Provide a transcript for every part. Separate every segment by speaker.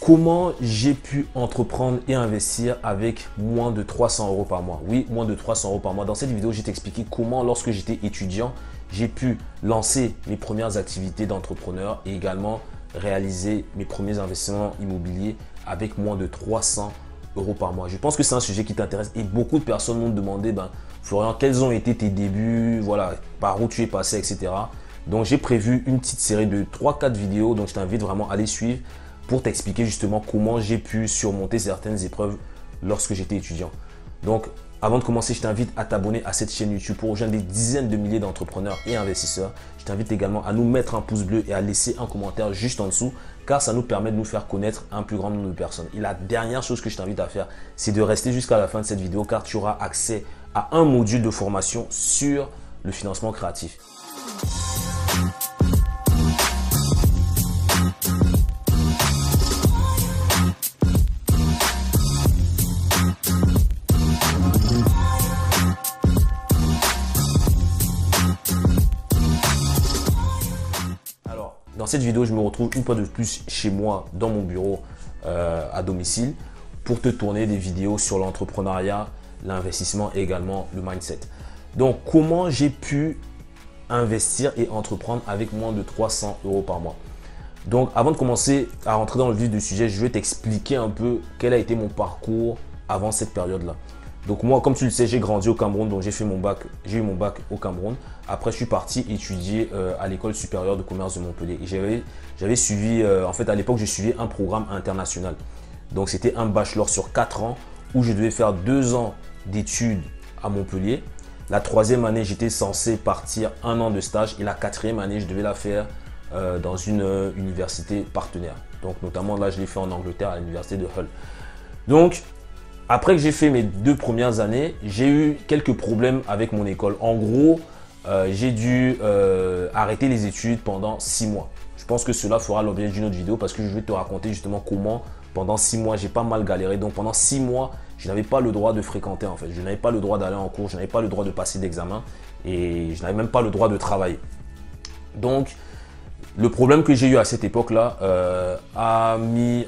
Speaker 1: Comment j'ai pu entreprendre et investir avec moins de 300 euros par mois? Oui, moins de 300 euros par mois. Dans cette vidéo, je vais t'expliquer comment, lorsque j'étais étudiant, j'ai pu lancer mes premières activités d'entrepreneur et également réaliser mes premiers investissements immobiliers avec moins de 300 euros par mois. Je pense que c'est un sujet qui t'intéresse et beaucoup de personnes m'ont demandé, Florian, quels ont été tes débuts, voilà, par où tu es passé, etc. Donc, j'ai prévu une petite série de 3-4 vidéos, donc je t'invite vraiment à les suivre pour t'expliquer justement comment j'ai pu surmonter certaines épreuves lorsque j'étais étudiant. Donc, avant de commencer, je t'invite à t'abonner à cette chaîne YouTube pour rejoindre des dizaines de milliers d'entrepreneurs et investisseurs. Je t'invite également à nous mettre un pouce bleu et à laisser un commentaire juste en dessous, car ça nous permet de nous faire connaître un plus grand nombre de personnes. Et la dernière chose que je t'invite à faire, c'est de rester jusqu'à la fin de cette vidéo, car tu auras accès à un module de formation sur le financement créatif. Dans cette vidéo, je me retrouve une fois de plus chez moi, dans mon bureau, à domicile, pour te tourner des vidéos sur l'entrepreneuriat, l'investissement et également le mindset. Donc, comment j'ai pu investir et entreprendre avec moins de 300 euros par mois? Donc, avant de commencer à rentrer dans le vif du sujet, je vais t'expliquer un peu quel a été mon parcours avant cette période-là. Donc moi, comme tu le sais, j'ai grandi au Cameroun, donc j'ai eu mon bac au Cameroun. Après, je suis parti étudier à l'école supérieure de commerce de Montpellier. Et j'avais suivi, en fait, à l'époque, je suivais un programme international. Donc c'était un bachelor sur 4 ans où je devais faire 2 ans d'études à Montpellier. La 3e année, j'étais censé partir 1 an de stage et la 4e année, je devais la faire dans une université partenaire. Donc notamment là, je l'ai fait en Angleterre à l'université de Hull. Donc, après que j'ai fait mes 2 premières années, j'ai eu quelques problèmes avec mon école. En gros, j'ai dû arrêter les études pendant 6 mois. Je pense que cela fera l'objet d'une autre vidéo parce que je vais te raconter justement comment pendant 6 mois, j'ai pas mal galéré. Donc pendant 6 mois, je n'avais pas le droit de fréquenter en fait. Je n'avais pas le droit d'aller en cours, je n'avais pas le droit de passer d'examen et je n'avais même pas le droit de travailler. Donc, le problème que j'ai eu à cette époque-là a mis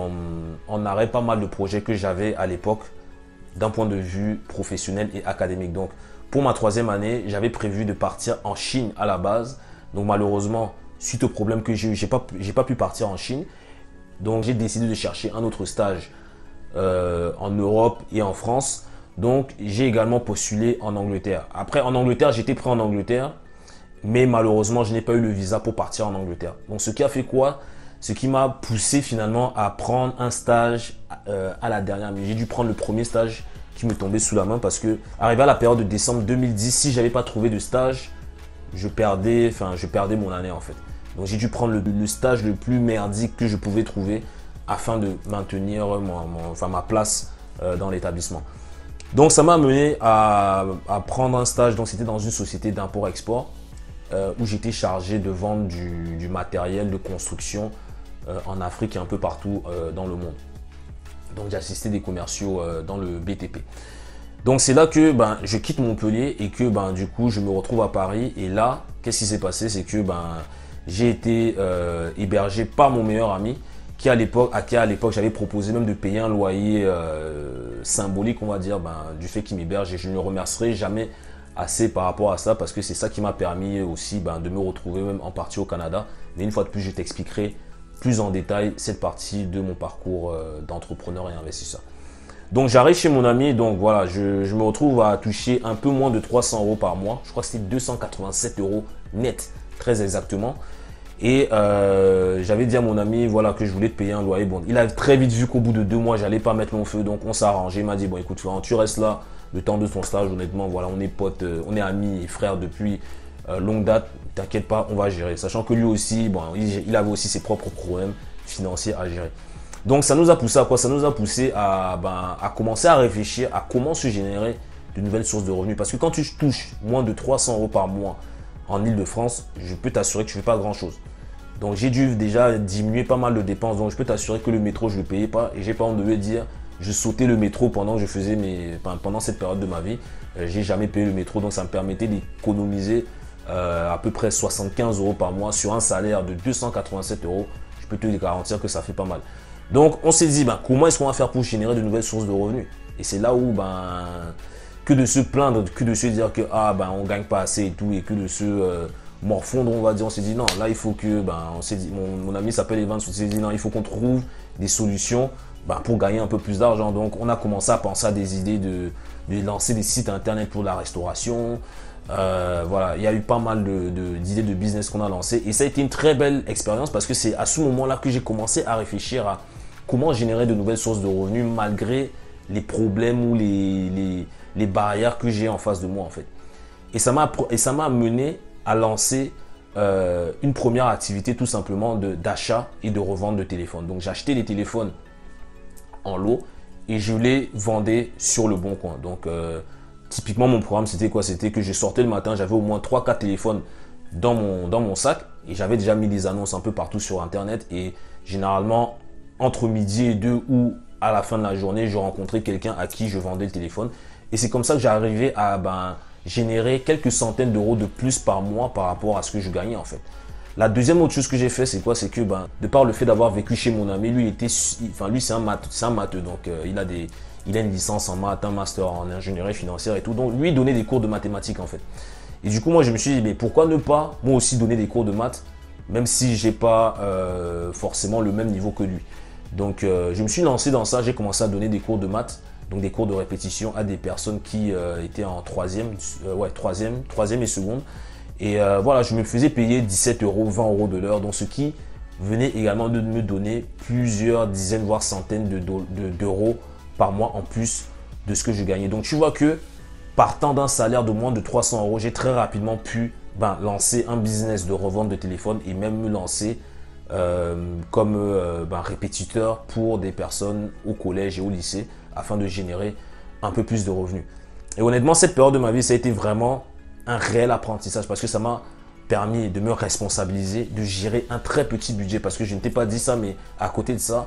Speaker 1: en arrêt pas mal de projets que j'avais à l'époque d'un point de vue professionnel et académique. Donc, pour ma 3e année, j'avais prévu de partir en Chine à la base. Donc, malheureusement, suite au problème que j'ai eu, j'ai pas pu partir en Chine. Donc, j'ai décidé de chercher un autre stage en Europe et en France. Donc, j'ai également postulé en Angleterre. Après, en Angleterre, j'étais prêt en Angleterre. Mais malheureusement, je n'ai pas eu le visa pour partir en Angleterre. Donc, ce qui a fait quoi? Ce qui m'a poussé finalement à prendre un stage à la dernière minute. J'ai dû prendre le premier stage qui me tombait sous la main parce que, arrivé à la période de décembre 2010, si je n'avais pas trouvé de stage, je perdais mon année en fait. Donc, j'ai dû prendre le stage le plus merdique que je pouvais trouver afin de maintenir ma place dans l'établissement. Donc, ça m'a amené à prendre un stage. Donc, c'était dans une société d'import-export. Où j'étais chargé de vendre du matériel de construction en Afrique et un peu partout dans le monde. Donc j'assistais des commerciaux dans le BTP. Donc c'est là que je quitte Montpellier et que du coup je me retrouve à Paris. Et là, qu'est-ce qui s'est passé? C'est que j'ai été hébergé par mon meilleur ami qui à l'époque j'avais proposé même de payer un loyer symbolique, on va dire, du fait qu'il m'héberge, et je ne le remercierai jamais assez par rapport à ça parce que c'est ça qui m'a permis aussi de me retrouver même en partie au Canada. Mais une fois de plus, je t'expliquerai plus en détail cette partie de mon parcours d'entrepreneur et investisseur. Donc j'arrive chez mon ami, donc voilà, je me retrouve à toucher un peu moins de 300 euros par mois. Je crois que c'était 287 euros net, très exactement. Et j'avais dit à mon ami voilà, que je voulais te payer un loyer. Bon, il a très vite vu qu'au bout de 2 mois, j'allais pas mettre mon feu, donc on s'est arrangé. Il m'a dit bon écoute, tu restes là le temps de ton stage, honnêtement, voilà, on est potes, on est amis et frères depuis longue date, t'inquiète pas, on va gérer. Sachant que lui aussi, il avait aussi ses propres problèmes financiers à gérer. Donc ça nous a poussé à quoi? Ça nous a poussé à commencer à réfléchir à comment se générer de nouvelles sources de revenus. Parce que quand tu touches moins de 300 euros par mois en Île-de-France, je peux t'assurer que tu ne fais pas grand-chose. Donc j'ai dû déjà diminuer pas mal de dépenses. Donc je peux t'assurer que le métro, je ne le payais pas. Et j'ai pas honte de le dire, je sautais le métro pendant que je faisais pendant cette période de ma vie. J'ai jamais payé le métro, donc ça me permettait d'économiser à peu près 75 euros par mois sur un salaire de 287 euros. Je peux te garantir que ça fait pas mal. Donc, on s'est dit, comment est-ce qu'on va faire pour générer de nouvelles sources de revenus? Et c'est là où, que de se plaindre, que de se dire que, on gagne pas assez et tout, et que de se morfondre, on va dire, on s'est dit, non, là, il faut que, on s'est dit, mon ami s'appelle Evans, on s'est dit, non, il faut qu'on trouve des solutions pour gagner un peu plus d'argent. Donc, on a commencé à penser à des idées de lancer des sites internet pour la restauration. Voilà, il y a eu pas mal d'idées de business qu'on a lancées. Et ça a été une très belle expérience parce que c'est à ce moment-là que j'ai commencé à réfléchir à comment générer de nouvelles sources de revenus malgré les problèmes ou les barrières que j'ai en face de moi, en fait. Et ça m'a mené à lancer une première activité tout simplement d'achat et de revente de téléphones. Donc, j'achetais des téléphones en lot et je les vendais sur le bon coin. Donc, typiquement, mon programme, c'était quoi? C'était que je sortais le matin, j'avais au moins 3-4 téléphones dans mon sac et j'avais déjà mis des annonces un peu partout sur Internet. Et généralement, entre midi et 2 ou à la fin de la journée, je rencontrais quelqu'un à qui je vendais le téléphone. Et c'est comme ça que j'arrivais à générer quelques centaines d'euros de plus par mois par rapport à ce que je gagnais en fait. La deuxième autre chose que j'ai fait, c'est quoi? C'est que de par le fait d'avoir vécu chez mon ami, lui c'est un matheux, donc il a une licence en maths, un master en ingénierie financière et tout. Donc lui donnait des cours de mathématiques en fait. Et du coup moi je me suis dit mais pourquoi ne pas moi aussi donner des cours de maths, même si j'ai pas forcément le même niveau que lui. Donc je me suis lancé dans ça, j'ai commencé à donner des cours de maths, donc des cours de répétition à des personnes qui étaient en troisième et seconde. Et voilà, je me faisais payer 17 euros, 20 euros de l'heure, donc ce qui venait également de me donner plusieurs dizaines, voire centaines d'euros par mois en plus de ce que je gagnais. Donc tu vois que partant d'un salaire de moins de 300 euros, j'ai très rapidement pu lancer un business de revente de téléphone et même me lancer comme répétiteur pour des personnes au collège et au lycée afin de générer un peu plus de revenus. Et honnêtement, cette période de ma vie, ça a été vraiment un réel apprentissage parce que ça m'a permis de me responsabiliser, de gérer un très petit budget parce que je ne t'ai pas dit ça, mais à côté de ça,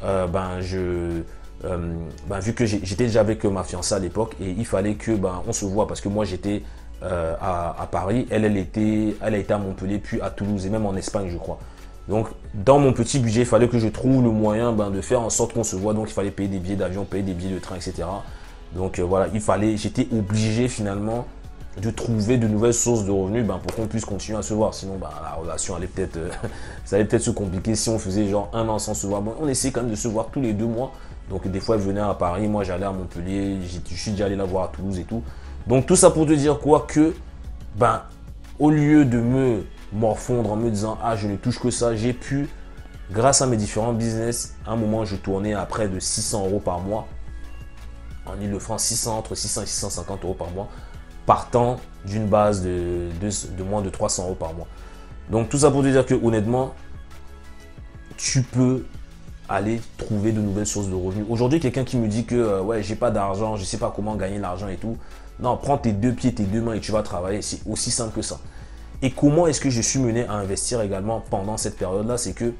Speaker 1: vu que j'étais déjà avec ma fiancée à l'époque et il fallait que on se voit parce que moi j'étais à Paris, elle a été à Montpellier puis à Toulouse et même en Espagne je crois. Donc dans mon petit budget, il fallait que je trouve le moyen de faire en sorte qu'on se voit. Donc il fallait payer des billets d'avion, payer des billets de train, etc. Donc voilà, j'étais obligé finalement de trouver de nouvelles sources de revenus pour qu'on puisse continuer à se voir. Sinon, la relation allait peut-être ça allait peut-être se compliquer si on faisait genre un an sans se voir. Bon, on essayait quand même de se voir tous les 2 mois. Donc des fois, elle venait à Paris, moi j'allais à Montpellier, je suis déjà allé la voir à Toulouse et tout. Donc tout ça pour te dire quoi que, au lieu de me morfondre en me disant « Ah, je ne touche que ça », j'ai pu, grâce à mes différents business, à un moment, je tournais à près de 600 euros par mois. En Ile-de-France, entre 600 et 650 euros par mois, partant d'une base de moins de 300 euros par mois. Donc tout ça pour te dire que honnêtement, tu peux aller trouver de nouvelles sources de revenus. Aujourd'hui, quelqu'un qui me dit que ouais, j'ai pas d'argent, je sais pas comment gagner l'argent et tout. Non, prends tes 2 pieds, tes 2 mains et tu vas travailler. C'est aussi simple que ça. Et comment est-ce que je suis mené à investir également pendant cette période-là? C'est que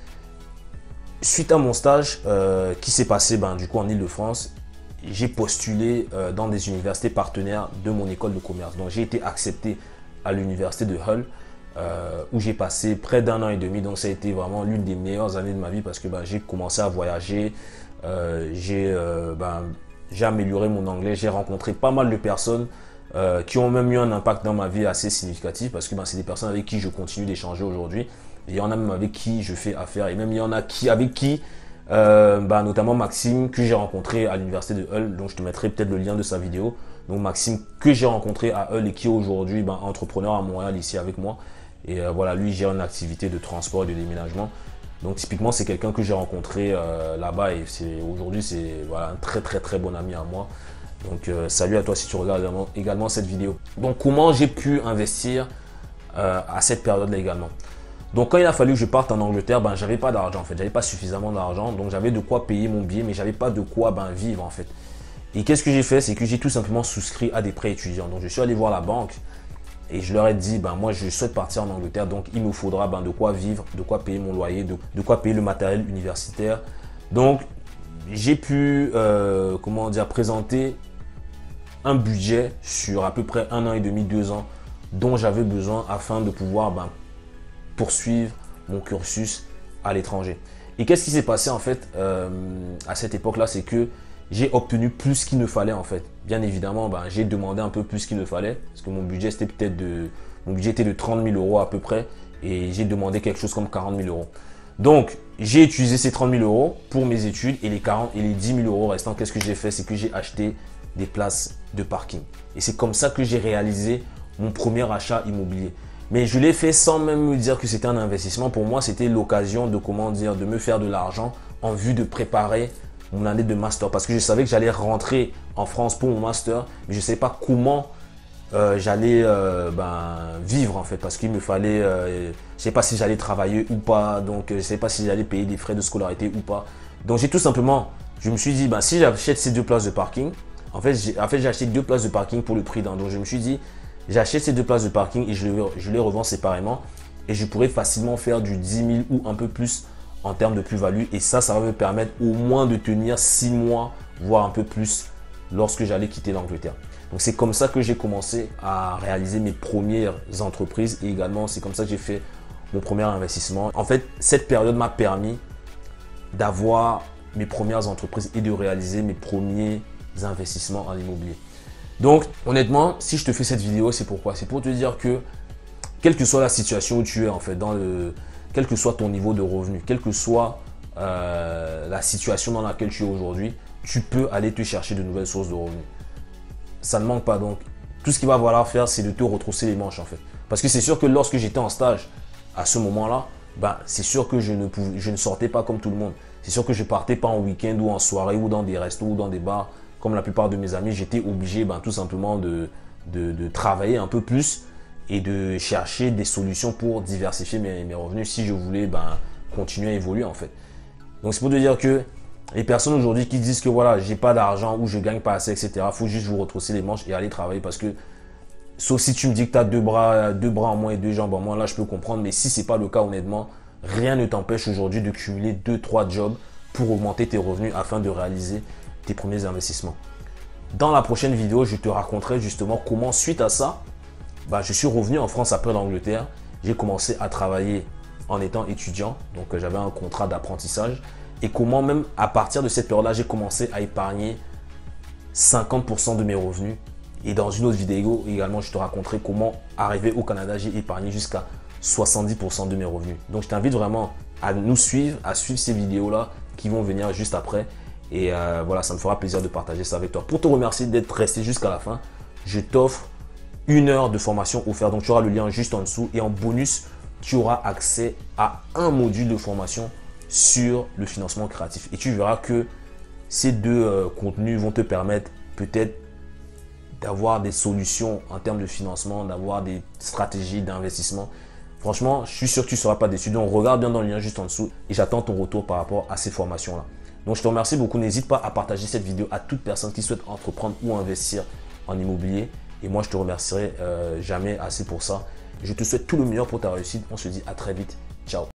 Speaker 1: suite à mon stage qui s'est passé du coup en Ile-de-France, j'ai postulé dans des universités partenaires de mon école de commerce. Donc j'ai été accepté à l'université de Hull où j'ai passé près d'1 an et demi. Donc ça a été vraiment l'une des meilleures années de ma vie parce que j'ai commencé à voyager, j'ai amélioré mon anglais, j'ai rencontré pas mal de personnes qui ont même eu un impact dans ma vie assez significatif parce que c'est des personnes avec qui je continue d'échanger aujourd'hui. Et il y en a même avec qui je fais affaire et même il y en a avec qui notamment Maxime que j'ai rencontré à l'université de Hull, donc je te mettrai peut-être le lien de sa vidéo. Donc Maxime que j'ai rencontré à Hull et qui est aujourd'hui entrepreneur à Montréal ici avec moi. Et voilà, lui gère une activité de transport et de déménagement. Donc typiquement c'est quelqu'un que j'ai rencontré là-bas et aujourd'hui c'est un très très très bon ami à moi. Donc salut à toi si tu regardes également cette vidéo. Donc comment j'ai pu investir à cette période-là également. Donc quand il a fallu que je parte en Angleterre, j'avais pas d'argent en fait, j'avais pas suffisamment d'argent, donc j'avais de quoi payer mon billet, mais j'avais pas de quoi vivre en fait. Et qu'est-ce que j'ai fait? C'est que j'ai tout simplement souscrit à des prêts étudiants. Donc je suis allé voir la banque et je leur ai dit, moi je souhaite partir en Angleterre, donc il me faudra de quoi vivre, de quoi payer mon loyer, de quoi payer le matériel universitaire. Donc j'ai pu présenter un budget sur à peu près 1 an et demi, 2 ans dont j'avais besoin afin de pouvoir poursuivre mon cursus à l'étranger. Et qu'est-ce qui s'est passé en fait à cette époque-là, c'est que j'ai obtenu plus qu'il ne fallait en fait. Bien évidemment, j'ai demandé un peu plus qu'il ne fallait parce que mon budget était de 30 000 euros à peu près et j'ai demandé quelque chose comme 40 000 euros. Donc, j'ai utilisé ces 30 000 euros pour mes études et les 40 et les 10 000 euros restants, qu'est-ce que j'ai fait? C'est que j'ai acheté des places de parking. Et c'est comme ça que j'ai réalisé mon premier achat immobilier. Mais je l'ai fait sans même me dire que c'était un investissement. Pour moi, c'était l'occasion de, de me faire de l'argent en vue de préparer mon année de master. Parce que je savais que j'allais rentrer en France pour mon master, mais je ne savais pas comment j'allais vivre en fait. Parce qu'il me fallait, je ne sais pas si j'allais travailler ou pas. Donc, je ne sais pas si j'allais payer des frais de scolarité ou pas. Donc, j'ai tout simplement, je me suis dit, si j'achète ces 2 places de parking, en fait, j'ai acheté 2 places de parking pour le prix d'un. Donc, je me suis dit, j'achète ces 2 places de parking et je les revends séparément. Et je pourrais facilement faire du 10 000 ou un peu plus en termes de plus-value. Et ça va me permettre au moins de tenir 6 mois, voire un peu plus, lorsque j'allais quitter l'Angleterre. Donc, c'est comme ça que j'ai commencé à réaliser mes premières entreprises. Et également, c'est comme ça que j'ai fait mon premier investissement. En fait, cette période m'a permis d'avoir mes premières entreprises et de réaliser mes premiers investissements en immobilier. Donc, honnêtement, si je te fais cette vidéo, c'est pourquoi? C'est pour te dire que, quelle que soit la situation où tu es, en fait, quel que soit ton niveau de revenu, quelle que soit la situation dans laquelle tu es aujourd'hui, tu peux aller te chercher de nouvelles sources de revenus. Ça ne manque pas. Donc, tout ce qu'il va falloir faire, c'est de te retrousser les manches, en fait. Parce que c'est sûr que lorsque j'étais en stage, à ce moment-là, c'est sûr que je ne sortais pas comme tout le monde. C'est sûr que je ne partais pas en week-end ou en soirée ou dans des restos ou dans des bars comme la plupart de mes amis. J'étais obligé tout simplement de travailler un peu plus et de chercher des solutions pour diversifier mes revenus si je voulais continuer à évoluer en fait. Donc c'est pour te dire que les personnes aujourd'hui qui disent que voilà, j'ai pas d'argent ou je gagne pas assez, etc. Il faut juste vous retrousser les manches et aller travailler parce que sauf si tu me dis que tu as deux bras en moins et 2 jambes en moins, là je peux comprendre. Mais si ce n'est pas le cas, honnêtement, rien ne t'empêche aujourd'hui de cumuler 2-3 jobs pour augmenter tes revenus afin de réaliser tes premiers investissements. Dans la prochaine vidéo, je te raconterai justement comment, suite à ça, je suis revenu en France après l'Angleterre. J'ai commencé à travailler en étant étudiant. Donc, j'avais un contrat d'apprentissage. Et comment même à partir de cette période-là, j'ai commencé à épargner 50% de mes revenus. Et dans une autre vidéo également, je te raconterai comment arriver au Canada, j'ai épargné jusqu'à 70% de mes revenus. Donc, je t'invite vraiment à nous suivre, à suivre ces vidéos-là qui vont venir juste après. Et voilà, ça me fera plaisir de partager ça avec toi. Pour te remercier d'être resté jusqu'à la fin, je t'offre 1 heure de formation offerte. Donc, tu auras le lien juste en dessous. Et en bonus, tu auras accès à un module de formation sur le financement créatif. Et tu verras que ces 2 contenus vont te permettre peut-être d'avoir des solutions en termes de financement, d'avoir des stratégies d'investissement. Franchement, je suis sûr que tu ne seras pas déçu. Donc, regarde bien dans le lien juste en dessous et j'attends ton retour par rapport à ces formations-là. Donc, je te remercie beaucoup. N'hésite pas à partager cette vidéo à toute personne qui souhaite entreprendre ou investir en immobilier. Et moi, je te remercierai jamais assez pour ça. Je te souhaite tout le meilleur pour ta réussite. On se dit à très vite. Ciao.